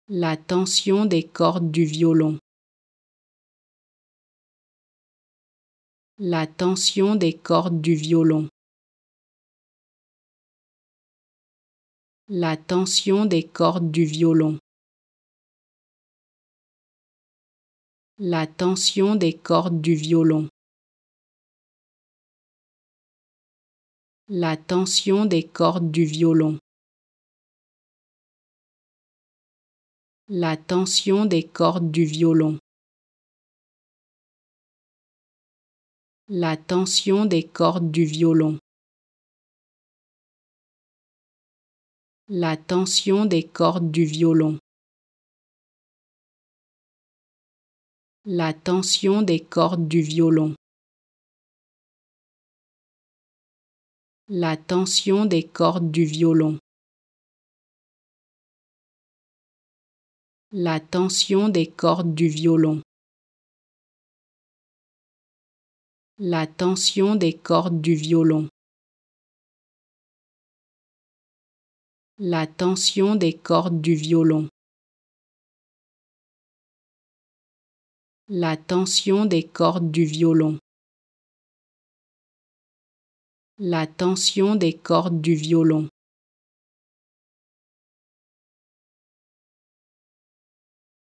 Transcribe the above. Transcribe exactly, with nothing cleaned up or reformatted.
La tension des cordes du violon. La tension des cordes du violon. La tension des cordes du violon. La tension des cordes du violon. La tension des cordes du violon. La tension des cordes du violon. La tension des cordes du violon. La tension des cordes du violon. La tension des cordes du violon. La tension des cordes du violon. La tension des cordes du violon. La tension des cordes du violon. La tension des cordes du violon. La tension des cordes du violon. La tension des cordes du violon.